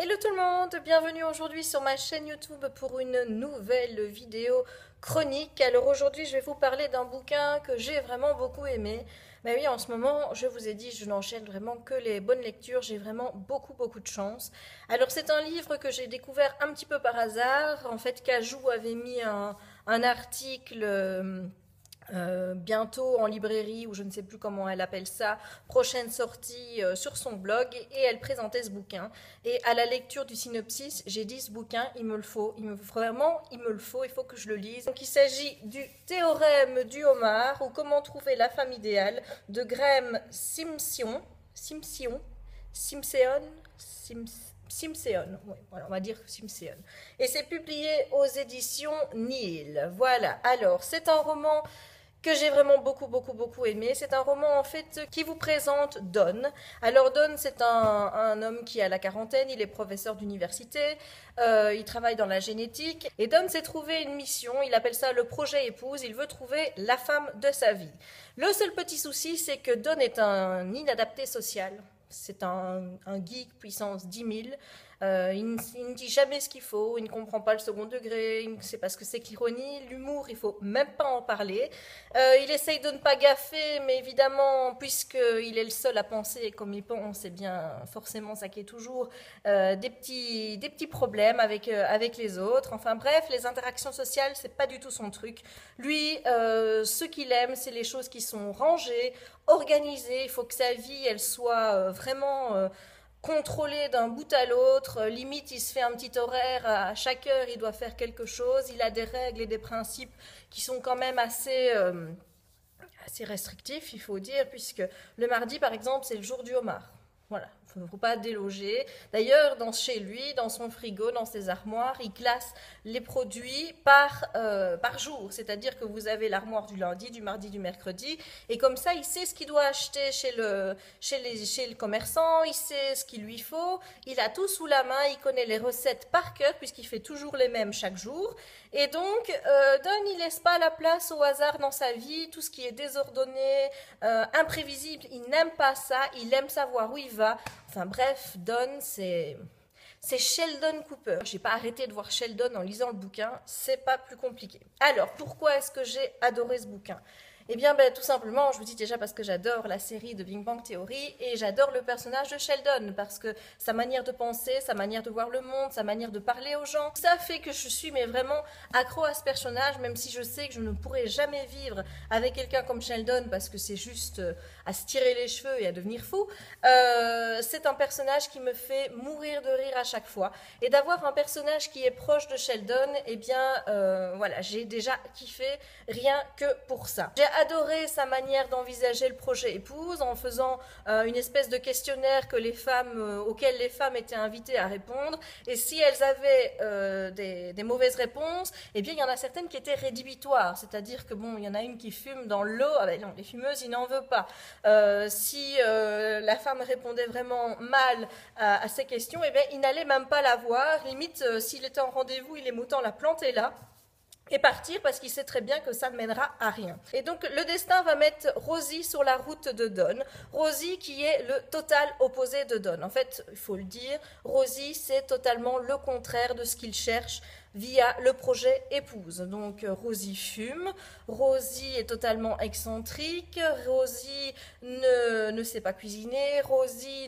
Hello tout le monde, bienvenue aujourd'hui sur ma chaîne YouTube pour une nouvelle vidéo chronique. Alors aujourd'hui je vais vous parler d'un bouquin que j'ai vraiment beaucoup aimé. Mais oui, en ce moment, je vous ai dit, je n'enchaîne vraiment que les bonnes lectures, j'ai vraiment beaucoup de chance. Alors c'est un livre que j'ai découvert un petit peu par hasard. En fait, Cajou avait mis un article bientôt en librairie, ou je ne sais plus comment elle appelle ça, prochaine sortie sur son blog, et elle présentait ce bouquin. Et à la lecture du synopsis, j'ai dit ce bouquin, il me le faut, vraiment, il me le faut, il faut que je le lise. Donc il s'agit du théorème du homard, ou comment trouver la femme idéale, de Graham Simseon, Simseon, oui, voilà, on va dire Simseon. Et c'est publié aux éditions Nihil. Voilà, alors c'est un roman que j'ai vraiment beaucoup aimé. C'est un roman en fait qui vous présente Don. Alors Don, c'est un homme qui a la quarantaine, il est professeur d'université, il travaille dans la génétique, et Don s'est trouvé une mission, il appelle ça le projet épouse, il veut trouver la femme de sa vie. Le seul petit souci, c'est que Don est un inadapté social. C'est un geek puissance 10 000. Il ne dit jamais ce qu'il faut, il ne comprend pas le second degré, il ne sait pas ce que c'est que l'ironie, l'humour, il ne faut même pas en parler. Il essaye de ne pas gaffer, mais évidemment, puisqu'il est le seul à penser comme il pense, eh bien forcément ça crée toujours des petits problèmes avec les autres. Enfin bref, les interactions sociales, c'est pas du tout son truc. Lui, ce qu'il aime, c'est les choses qui sont rangées, organisées. Il faut que sa vie, elle soit vraiment contrôlé d'un bout à l'autre, limite il se fait un petit horaire, à chaque heure il doit faire quelque chose, il a des règles et des principes qui sont quand même assez restrictifs, il faut dire, puisque le mardi par exemple c'est le jour du homard. Voilà, il ne faut pas déloger. D'ailleurs, chez lui, dans son frigo, dans ses armoires, il classe les produits par jour. C'est-à-dire que vous avez l'armoire du lundi, du mardi, du mercredi. Et comme ça, il sait ce qu'il doit acheter chez le commerçant, il sait ce qu'il lui faut. Il a tout sous la main, il connaît les recettes par cœur, puisqu'il fait toujours les mêmes chaque jour. Et donc, Don, il ne laisse pas la place au hasard dans sa vie. Tout ce qui est désordonné, imprévisible, il n'aime pas ça. Il aime savoir où il va. Enfin bref, Don, c'est Sheldon Cooper. J'ai pas arrêté de voir Sheldon en lisant le bouquin, c'est pas plus compliqué. Alors, pourquoi est-ce que j'ai adoré ce bouquin? Eh bien, tout simplement, je vous dis déjà parce que j'adore la série de Big Bang Theory et j'adore le personnage de Sheldon parce que sa manière de penser, sa manière de voir le monde, sa manière de parler aux gens, ça fait que je suis vraiment accro à ce personnage, même si je sais que je ne pourrai jamais vivre avec quelqu'un comme Sheldon parce que c'est juste à se tirer les cheveux et à devenir fou. C'est un personnage qui me fait mourir de rire à chaque fois. Et d'avoir un personnage qui est proche de Sheldon, eh bien, voilà, j'ai déjà kiffé rien que pour ça. J'ai adoré sa manière d'envisager le projet épouse en faisant une espèce de questionnaire auquel les femmes étaient invitées à répondre. Et si elles avaient des mauvaises réponses, eh bien, il y en a certaines qui étaient rédhibitoires. C'est-à-dire que il y en a une qui fume dans l'eau. Ah ben non, les fumeuses, il n'en veut pas. Si la femme répondait vraiment mal à ces questions, eh bien, il n'allait même pas la voir. Limite, s'il était en rendez-vous, il aimait autant la planter là et partir parce qu'il sait très bien que ça ne mènera à rien. Et donc le destin va mettre Rosie sur la route de Don. Rosie qui est le total opposé de Don. En fait, il faut le dire, Rosie c'est totalement le contraire de ce qu'il cherche via le projet épouse. Donc Rosie fume, Rosie est totalement excentrique, Rosie ne sait pas cuisiner, Rosie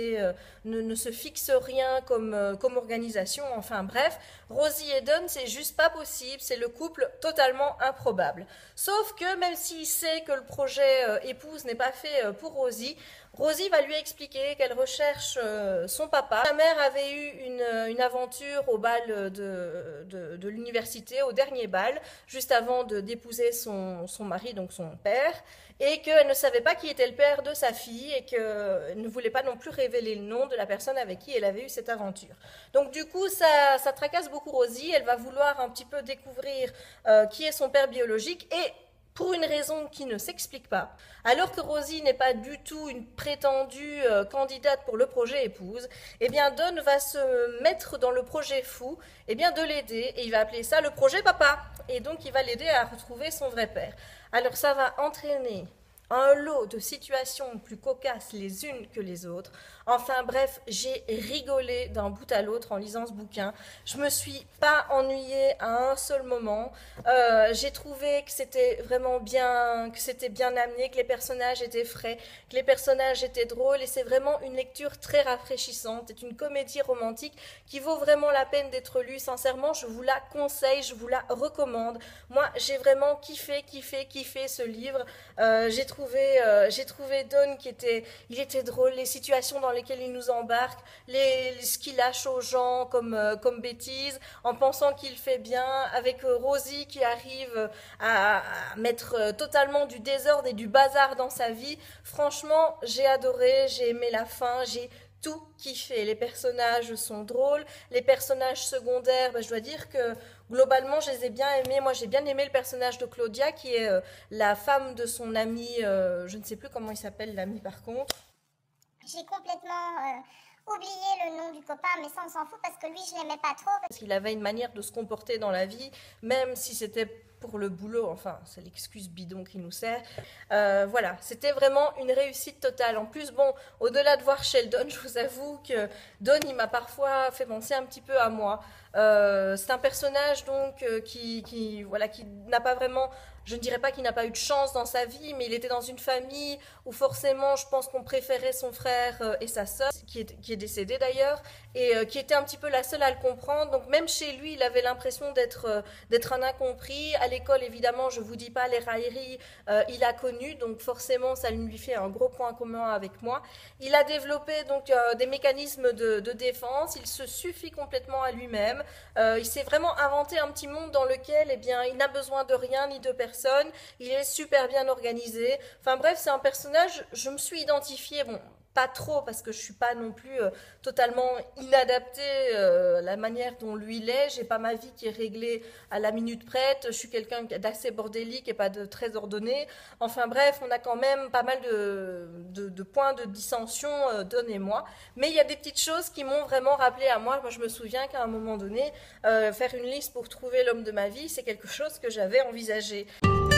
ne se fixe rien comme organisation, enfin bref, Rosie et Don c'est juste pas possible, c'est le couple totalement improbable. Sauf que même s'il sait que le projet épouse n'est pas fait pour Rosie, Rosie va lui expliquer qu'elle recherche son papa. Sa mère avait eu une aventure au bal de l'université, au dernier bal, juste avant d'épouser son mari, donc son père, et qu'elle ne savait pas qui était le père de sa fille et qu'elle ne voulait pas non plus révéler le nom de la personne avec qui elle avait eu cette aventure. Donc du coup, ça tracasse beaucoup Rosie, elle va vouloir un petit peu découvrir qui est son père biologique et pour une raison qui ne s'explique pas, alors que Rosie n'est pas du tout une prétendue candidate pour le projet épouse, eh bien Don va se mettre dans le projet fou, eh bien de l'aider, et il va appeler ça le projet papa, et donc il va l'aider à retrouver son vrai père. Alors ça va entraîner un lot de situations plus cocasses les unes que les autres, Enfin bref, j'ai rigolé d'un bout à l'autre en lisant ce bouquin. Je me suis pas ennuyée à un seul moment. J'ai trouvé que c'était vraiment bien, que c'était bien amené, que les personnages étaient frais, que les personnages étaient drôles, et c'est vraiment une lecture très rafraîchissante. C'est une comédie romantique qui vaut vraiment la peine d'être lue. Sincèrement, je vous la conseille, je vous la recommande. Moi, j'ai vraiment kiffé ce livre. J'ai trouvé Don il était drôle, les situations dans lesquelles il nous embarque, ce qu'il lâche aux gens comme bêtises, en pensant qu'il fait bien, avec Rosie qui arrive à mettre totalement du désordre et du bazar dans sa vie. Franchement, j'ai adoré, j'ai aimé la fin, j'ai tout kiffé. Les personnages sont drôles, les personnages secondaires, je dois dire que globalement je les ai bien aimés. Moi j'ai bien aimé le personnage de Claudia qui est la femme de son ami, je ne sais plus comment il s'appelle l'ami par contre. J'ai complètement oublié le nom du copain, mais ça on s'en fout parce que lui je l'aimais pas trop. Parce qu'il avait une manière de se comporter dans la vie, même si c'était pour le boulot, enfin c'est l'excuse bidon qui nous sert. Voilà, c'était vraiment une réussite totale. En plus, bon, au-delà de voir Sheldon, je vous avoue que Don il m'a parfois fait penser un petit peu à moi. C'est un personnage donc voilà, qui n'a pas vraiment, je ne dirais pas qu'il n'a pas eu de chance dans sa vie, mais il était dans une famille où forcément je pense qu'on préférait son frère et sa sœur, qui est décédée d'ailleurs, et qui était un petit peu la seule à le comprendre. Donc même chez lui, il avait l'impression d'être un incompris. À l'école, évidemment, je vous dis pas les railleries, il a connu, donc forcément ça lui fait un gros point commun avec moi. Il a développé donc des mécanismes de défense, il se suffit complètement à lui-même. Il s'est vraiment inventé un petit monde dans lequel eh bien, il n'a besoin de rien ni de personne, il est super bien organisé. Enfin bref, c'est un personnage, je me suis identifiée, bon, pas trop parce que je suis pas non plus totalement inadaptée à la manière dont lui l'est. J'ai pas ma vie qui est réglée à la minute près. Je suis quelqu'un d'assez bordélique et pas de très ordonné. Enfin bref, on a quand même pas mal de points de dissension, Don et moi. Mais il y a des petites choses qui m'ont vraiment rappelé à moi. Moi, je me souviens qu'à un moment donné, faire une liste pour trouver l'homme de ma vie, c'est quelque chose que j'avais envisagé.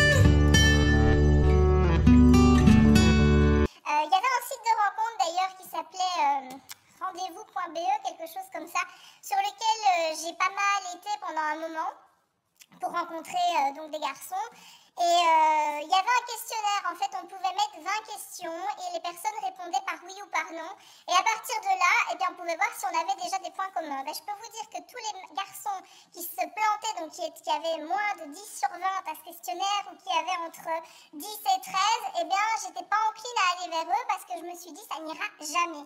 Il y avait un site de rencontre d'ailleurs qui s'appelait rendez-vous.be, quelque chose comme ça, sur lequel j'ai pas mal été pendant un moment pour rencontrer donc des garçons. Et il y avait un questionnaire, en fait on pouvait mettre 20 questions et les personnes répondaient par oui ou par non. Et à partir de là, eh bien, on pouvait voir si on avait déjà des points communs. Je peux vous dire que tous les garçons qui se plantaient, donc qui avaient moins de 10 sur 20 à ce questionnaire ou qui avaient entre 10 et 13, eh bien j'étais pas encline à aller vers eux parce que je me suis dit ça n'ira jamais.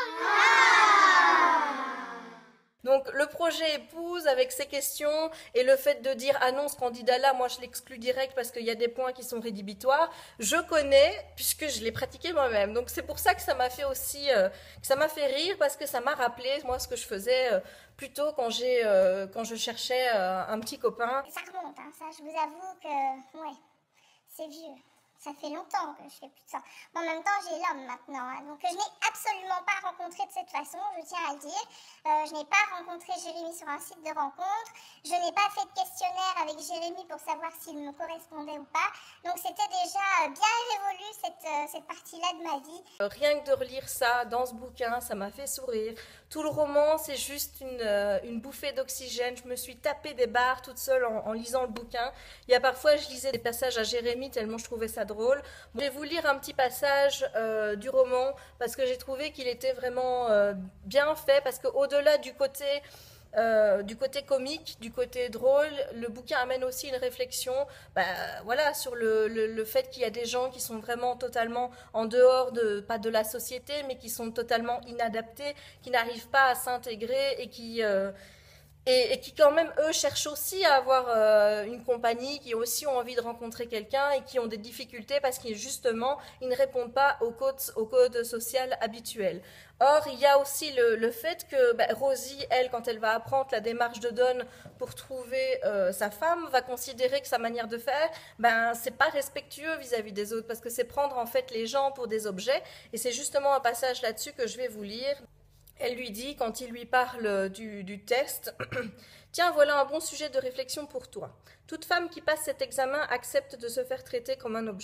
Donc le projet épouse avec ces questions et le fait de dire ah non, ce candidat-là, moi je l'exclus direct parce qu'il y a des points qui sont rédhibitoires, je connais puisque je l'ai pratiqué moi-même. Donc c'est pour ça que ça m'a fait aussi, que ça m'a fait rire parce que ça m'a rappelé moi ce que je faisais plutôt quand je cherchais un petit copain. Ça remonte, hein, ça je vous avoue que ouais, c'est vieux. Ça fait longtemps que je fais plus de ça. Mais en même temps, j'ai l'homme maintenant. Hein. Donc, je n'ai absolument pas rencontré de cette façon, je tiens à le dire. Je n'ai pas rencontré Jérémy sur un site de rencontre. Je n'ai pas fait de questionnaire avec Jérémy pour savoir s'il me correspondait ou pas. Donc, c'était déjà bien révolu cette partie-là de ma vie. Rien que de relire ça dans ce bouquin, ça m'a fait sourire. Tout le roman, c'est juste une bouffée d'oxygène. Je me suis tapé des barres toute seule en lisant le bouquin. Il y a parfois, je lisais des passages à Jérémy tellement je trouvais ça drôle. Je vais vous lire un petit passage du roman parce que j'ai trouvé qu'il était vraiment bien fait parce qu'au-delà du côté comique, du côté drôle, le bouquin amène aussi une réflexion voilà, sur le fait qu'il y a des gens qui sont vraiment totalement en dehors pas de la société, mais qui sont totalement inadaptés, qui n'arrivent pas à s'intégrer et qui quand même, eux, cherchent aussi à avoir une compagnie, qui aussi ont envie de rencontrer quelqu'un et qui ont des difficultés parce qu'ils, justement, ils ne répondent pas au code social habituel. Or, il y a aussi le fait que Rosie, elle, quand elle va apprendre la démarche de Don pour trouver sa femme, va considérer que sa manière de faire, c'est pas respectueux vis-à-vis des autres parce que c'est prendre en fait les gens pour des objets. Et c'est justement un passage là-dessus que je vais vous lire. Elle lui dit, quand il lui parle du test, « Tiens, voilà un bon sujet de réflexion pour toi. Toute femme qui passe cet examen accepte de se faire traiter comme un objet.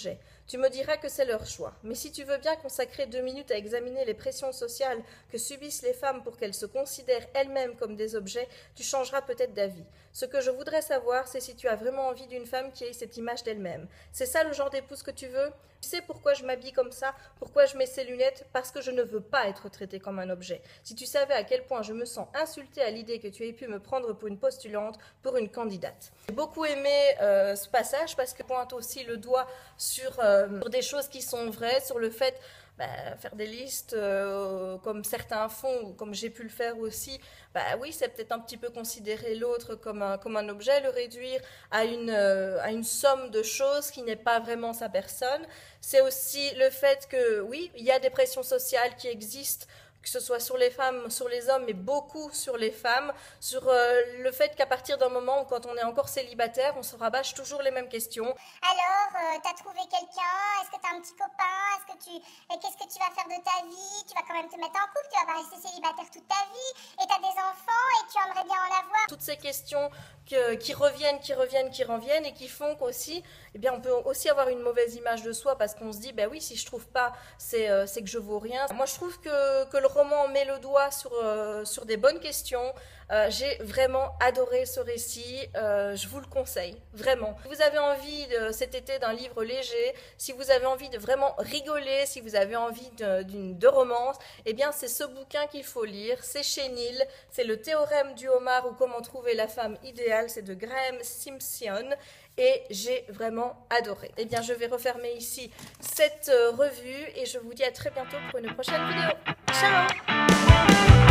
Tu me diras que c'est leur choix. Mais si tu veux bien consacrer 2 minutes à examiner les pressions sociales que subissent les femmes pour qu'elles se considèrent elles-mêmes comme des objets, tu changeras peut-être d'avis. Ce que je voudrais savoir, c'est si tu as vraiment envie d'une femme qui ait cette image d'elle-même. C'est ça le genre d'épouse que tu veux ? Tu sais pourquoi je m'habille comme ça ? Pourquoi je mets ces lunettes ? Parce que je ne veux pas être traitée comme un objet. Si tu savais à quel point je me sens insultée à l'idée que tu aies pu me prendre pour une postulante, pour une candidate. J'ai beaucoup aimé ce passage parce que pointe aussi le doigt sur des choses qui sont vraies, sur le fait faire des listes comme certains font, ou comme j'ai pu le faire aussi, oui, c'est peut-être un petit peu considérer l'autre comme un objet, le réduire à une somme de choses qui n'est pas vraiment sa personne. C'est aussi le fait que, oui, il y a des pressions sociales qui existent, que ce soit sur les femmes, sur les hommes, mais beaucoup sur les femmes, sur le fait qu'à partir d'un moment où quand on est encore célibataire, on se rabâche toujours les mêmes questions. Alors, t'as trouvé quelqu'un? Est-ce que t'as un petit copain? Qu'est-ce que tu vas faire de ta vie? Tu vas quand même te mettre en couple, tu vas pas rester célibataire toute ta vie, et t'as des enfants, et tu aimerais bien en avoir. Toutes ces questions qui reviennent, et qui font qu'aussi, on peut aussi avoir une mauvaise image de soi, parce qu'on se dit, oui, si je trouve pas, c'est que je vaux rien. Moi, je trouve que le roman met le doigt sur des bonnes questions. J'ai vraiment adoré ce récit, je vous le conseille, vraiment. Si vous avez envie cet été d'un livre léger, si vous avez envie de vraiment rigoler, si vous avez envie de romance, c'est ce bouquin qu'il faut lire, c'est chez Nil, c'est le théorème du homard ou comment trouver la femme idéale, c'est de Graham Simpson. Et j'ai vraiment adoré. Je vais refermer ici cette revue et je vous dis à très bientôt pour une prochaine vidéo. Ciao!